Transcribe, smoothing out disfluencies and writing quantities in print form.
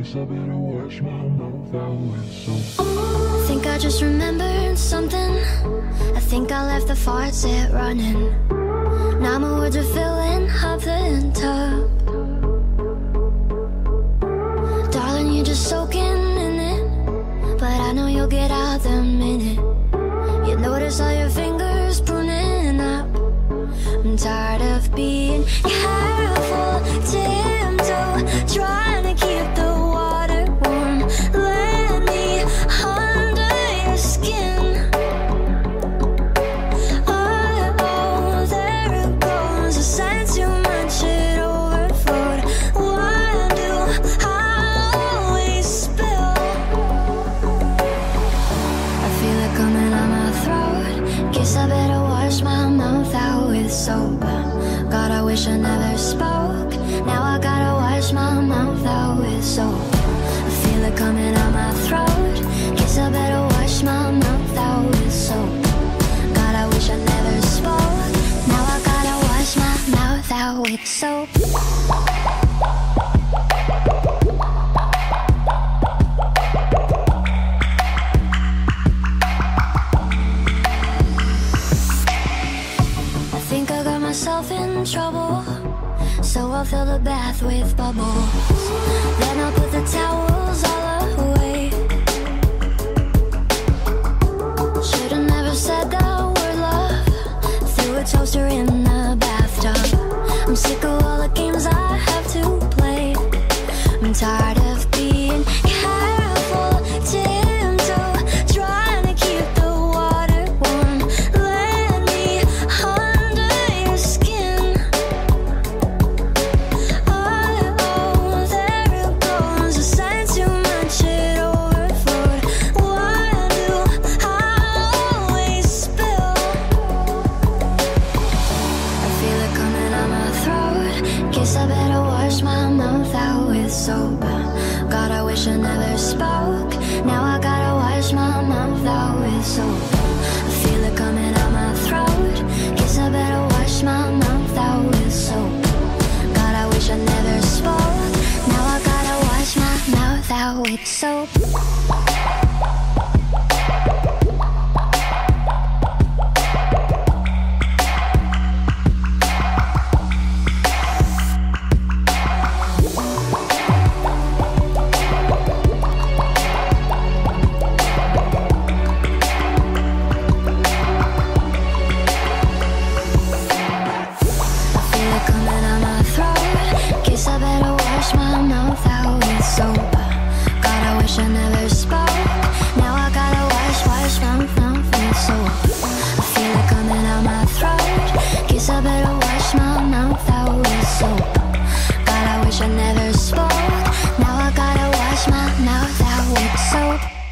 Guess I better wash my mouth out with soap. I think I just remembered something. I think I left the faucet running. Now my words are filling up the tub. Darling, you're just soaking in it, but I know you'll get out the minute you notice all your fingers pruning up. I'm tired of being careful, tiptoe, trying to keep the water warm. Let me under your skin. Oh, there it goes. I said too much, it overflowed. Why do I always spill? I feel it coming out my throat. Guess I better wash my mouth out with soap. God, I wish I never spoke. Now I gotta wash my mouth out with soap. I feel it coming out my throat. Guess I better wash my mouth out with soap. God, I wish I never spoke. Now I gotta wash my mouth out with soap. I think I got myself in trouble, so I'll fill the bath with bubbles. Then I'll put the towels all away. Should've never said that word love. Threw a toaster in the bathtub. I'm sick of all the games I have to play. I'm tired of being careful, tiptoe, trying to keep the water warm. Let me under your skin. Oh, there it goes. I said too much, it overflowed. Why do I always spill? I feel it coming out my throat. Guess I better wash my mouth out with soap. God, I wish I never spoke. Now I gotta wash my mouth out with soap. I feel it coming out my throat. Guess I better wash my mouth out with soap. God, I wish I never spoke. Now I gotta wash my mouth out with soap. Guess I better wash my mouth out with soap. God, I wish I never spoke. Now I gotta wash my mouth with soap. I feel it coming out my throat. Guess I better wash my mouth out with soap. God, I wish I never spoke. Now I gotta wash my mouth out with soap.